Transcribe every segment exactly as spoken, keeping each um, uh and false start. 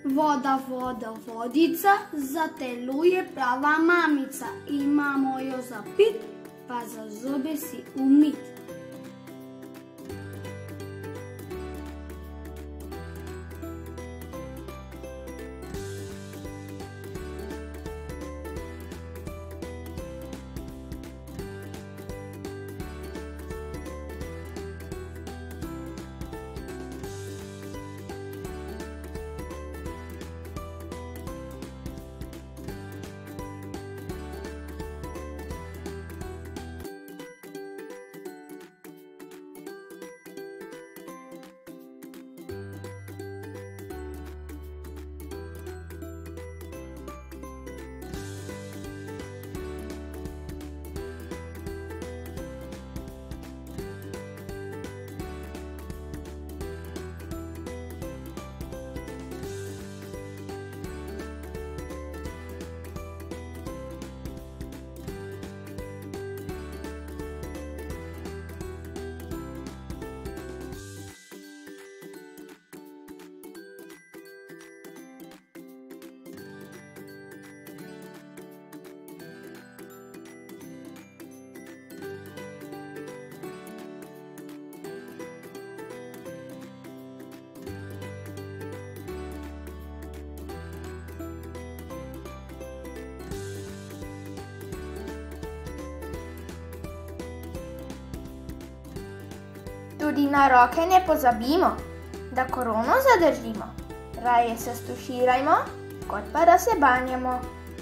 Voda, voda, vodica, za telo je prava mamica. Imamo jo za pit, pa za zobe si umit. Tudi na roke ne pozabimo, da korono zadržimo. Raje se stuširajmo, kot pa da se banjamo.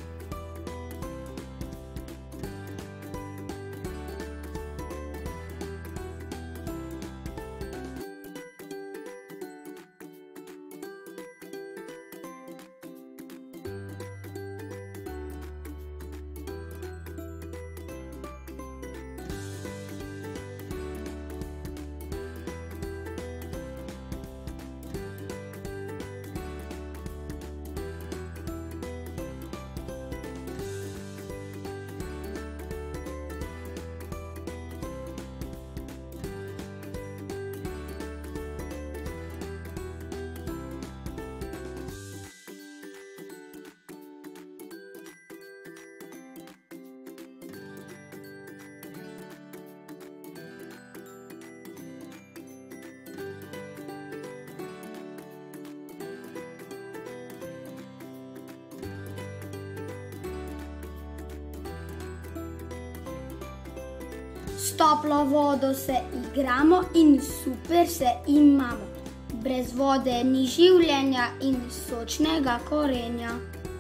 S toplo vodo se igramo in super se imamo. Brez vode ni življenja in sočnega korenja.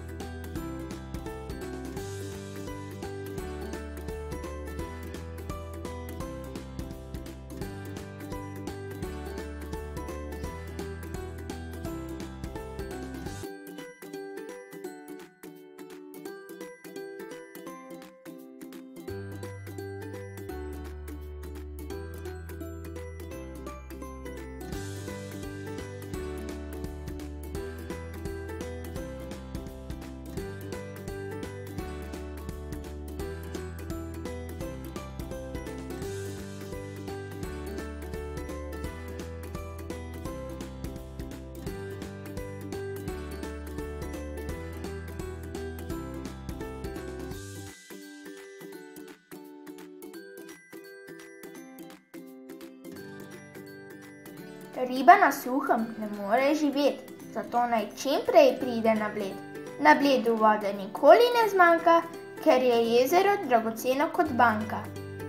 Riba na suhem ne more živeti, zato naj čim prej pride na Bled. Na Bledu vode nikoli ne zmanjka, ker je jezero dragoceno kot banka.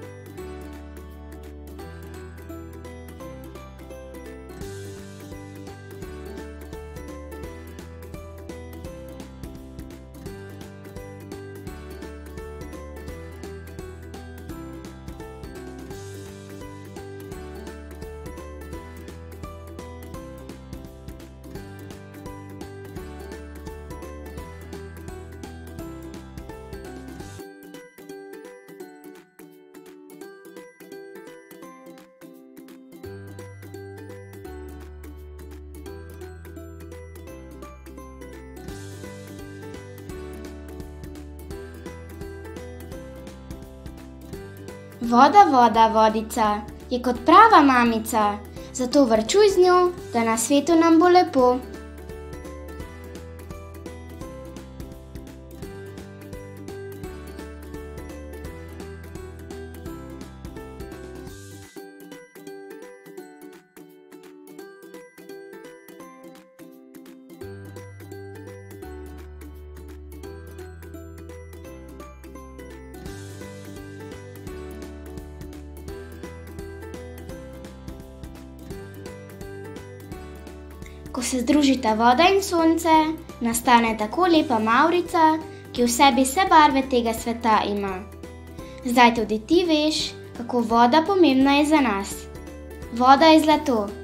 Voda, voda, vodica je kot prava mamica, zato varčuj z njo, da na svetu nam bo lepo. Ko se združita voda in sonce, nastane tako lepa mavrica, ki v sebi vse barve tega sveta ima. Zdaj tudi ti veš, kako voda pomembna je za nas. Voda je zlato.